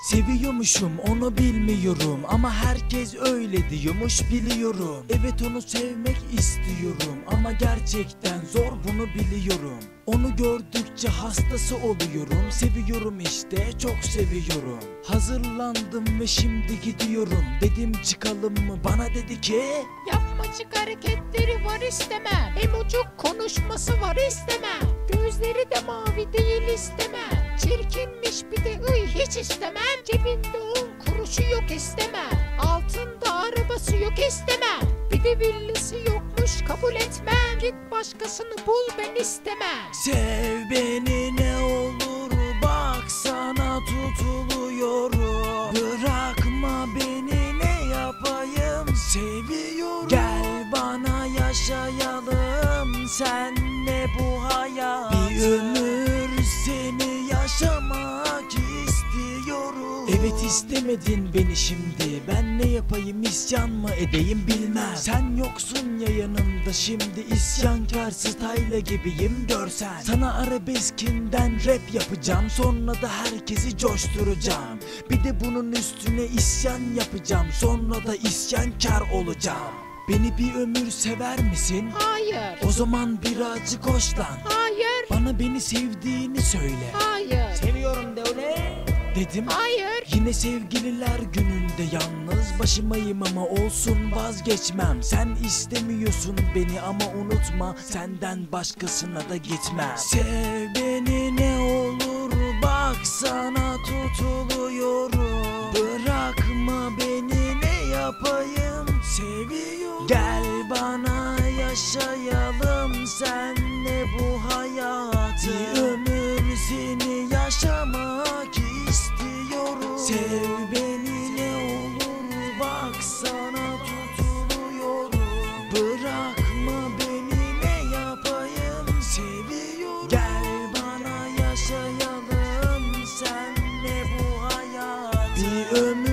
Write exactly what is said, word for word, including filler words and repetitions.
Seviyormuşum onu bilmiyorum ama herkes öyle diyormuş biliyorum. Evet onu sevmek istiyorum ama gerçekten zor bunu biliyorum. Onu gördükçe hastası oluyorum. Seviyorum işte, çok seviyorum. Hazırlandım ve şimdi gidiyorum. Dedim çıkalım mı, bana dedi ki Yapmacık hareketleri var istemem. Emocuk konuşması var istemem. Gözleri de mavi değil istemem. Çirkinmiş bir de ıy hiç istemem. Cebinde on kuruşu yok istemem. Altında arabası yok istemem. Bir de villası yokmuş kabul etmem. Git başkasını bul ben istemem. sev beni ne olur, bak sana tutuluyorum. Bırakma beni, ne yapayım, seviyorum. Gel bana yaşayalım senle bu hayatı. Bir ömür seni yaşamak istiyorum. Evet istemedin beni şimdi, ben ne yapayım, isyan mı edeyim bilmem. Sen yoksun ya yanımda şimdi, isyankar style gibiyim görsen. Sana arabeskinden rap yapacağım, sonra da herkesi coşturacağım. Bir de bunun üstüne isyan yapacağım, sonra da isyankar olacağım. Beni bir ömür sever misin? Hayır. O zaman birazcık hoşlan. Hayır. Bana beni sevdiğini söyle. Hayır. Seviyorum de öyle dedim. Hayır. Yine sevgililer gününde yalnız başımayım ama olsun vazgeçmem. Sen istemiyorsun beni ama unutma, senden başkasına da gitmem. Sev beni ne olur, bak sana tutuluyorum. Bırakma beni, ne yapayım, seviyorum. Gel bana yaşayalım senle bu hayatı. Bir ömür seni yaşamak istiyorum. Sev beni ne olur, bak sana tutuluyorum. Bırakma beni, ne yapayım, seviyorum. Gel bana yaşayalım senle bu hayatı. Bir ömür